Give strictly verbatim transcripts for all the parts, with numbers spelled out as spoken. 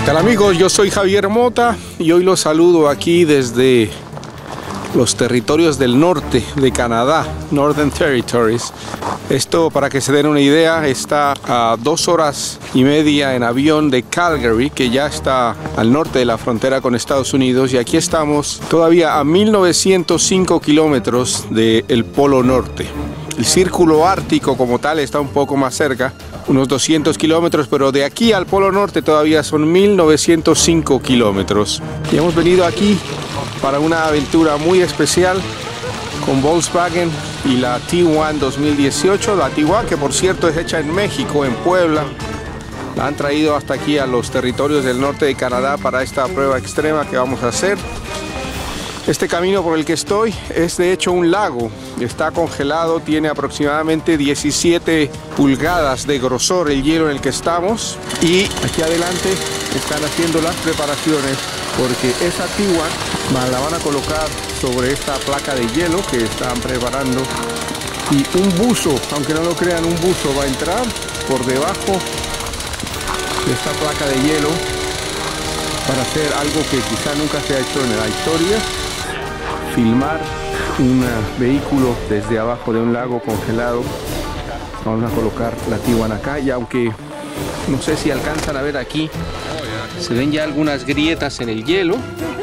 ¿Qué tal, amigos? Yo soy Javier Mota y hoy los saludo aquí desde los territorios del norte de Canadá, Northern Territories. Esto, para que se den una idea, está a dos horas y media en avión de Calgary, que ya está al norte de la frontera con Estados Unidos, y aquí estamos todavía a mil novecientos cinco kilómetros del Polo Norte. El círculo ártico como tal está un poco más cerca, unos doscientos kilómetros, pero de aquí al Polo Norte todavía son mil novecientos cinco kilómetros. Y hemos venido aquí para una aventura muy especial con Volkswagen y la Tiguan dos mil dieciocho, la Tiguan que por cierto es hecha en México, en Puebla. La han traído hasta aquí a los territorios del norte de Canadá para esta prueba extrema que vamos a hacer. Este camino por el que estoy es de hecho un lago, está congelado, tiene aproximadamente diecisiete pulgadas de grosor el hielo en el que estamos, y aquí adelante están haciendo las preparaciones porque esa Tiguan la van a colocar sobre esta placa de hielo que están preparando, y un buzo, aunque no lo crean, un buzo va a entrar por debajo de esta placa de hielo para hacer algo que quizá nunca se ha hecho en la historia: filmar un vehículo desde abajo de un lago congelado. Vamos a colocar la Tiguan acá, y aunque no sé si alcanzan a ver aquí, se ven ya algunas grietas en el hielo.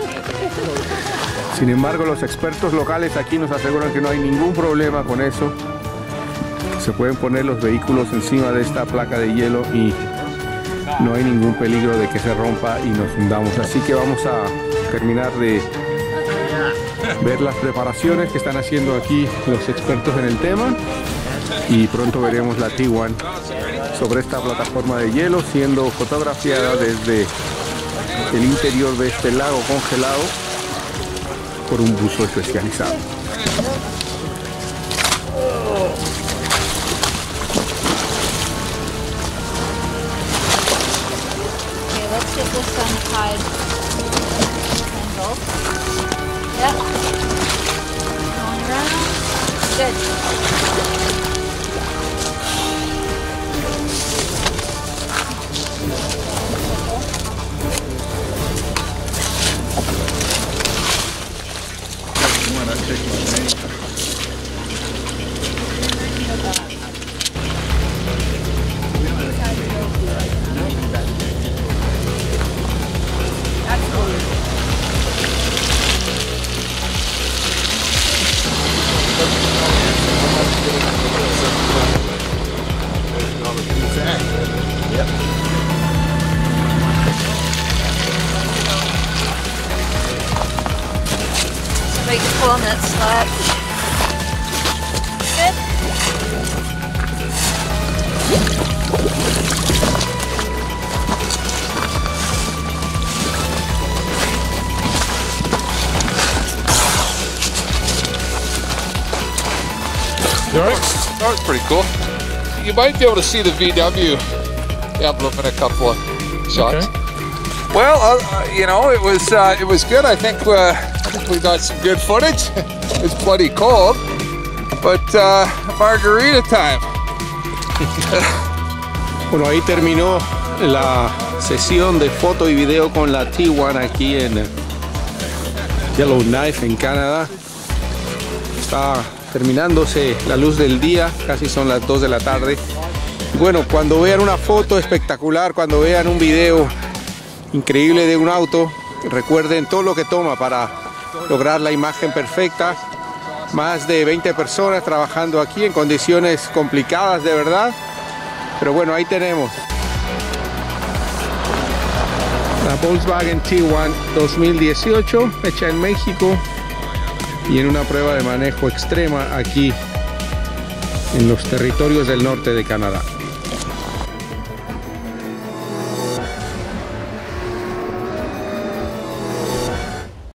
Sin embargo, los expertos locales aquí nos aseguran que no hay ningún problema con eso. Se pueden poner los vehículos encima de esta placa de hielo y no hay ningún peligro de que se rompa y nos hundamos. Así que vamos a terminar de ver las preparaciones que están haciendo aquí los expertos en el tema, y pronto veremos la Tiguan sobre esta plataforma de hielo siendo fotografiada desde el interior de este lago congelado por un buzo especializado. Okay, let's get this untied. Yep. Going around. Good. Make it pull on that slot. Good. You all right? That was pretty cool. You might be able to see the V W emblem in a couple of shots. Okay. Well, uh, you know, it was uh, it was good. I think uh, I think we got some good footage. It's bloody cold, but uh, margarita time. Bueno, ahí terminó la sesión de foto y video con la Tiguan aquí en Yellowknife, en Canadá. Está terminándose la luz del día, casi son las dos de la tarde. Bueno, cuando vean una foto espectacular, cuando vean un video increíble de un auto, recuerden todo lo que toma para lograr la imagen perfecta. Más de veinte personas trabajando aquí en condiciones complicadas de verdad, pero bueno, ahí tenemos la Volkswagen Tiguan dos mil dieciocho, hecha en México y en una prueba de manejo extrema aquí en los territorios del norte de Canadá.